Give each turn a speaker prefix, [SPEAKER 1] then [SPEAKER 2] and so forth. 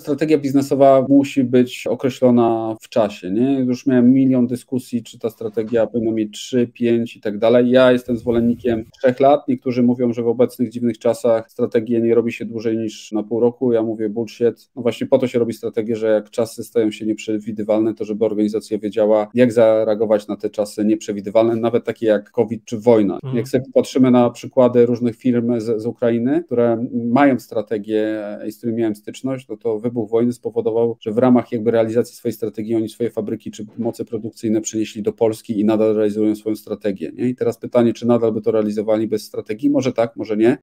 [SPEAKER 1] strategia biznesowa musi być określona w czasie, nie? Już miałem milion dyskusji, czy ta strategia powinna mieć 3, 5 i tak dalej. Ja jestem zwolennikiem 3 lat. Niektórzy mówią, że w obecnych dziwnych czasach strategię nie robi się dłużej niż na pół roku. Ja mówię bullshit. No właśnie po to się robi strategię, że jak czasy stają się nieprzewidywalne, to żeby organizacja wiedziała, jak zareagować na te czasy nieprzewidywalne, nawet takie jak COVID czy wojna. Jak sobie patrzymy na przykłady różnych firm z Ukrainy, które mają strategię i z którymi miałem styczność, no to wybuch wojny spowodował, że w ramach jakby realizacji swojej strategii oni swoje fabryki czy moce produkcyjne przenieśli do Polski i nadal realizują swoją strategię. Nie? I teraz pytanie, czy nadal by to realizowali bez strategii? Może tak, może nie,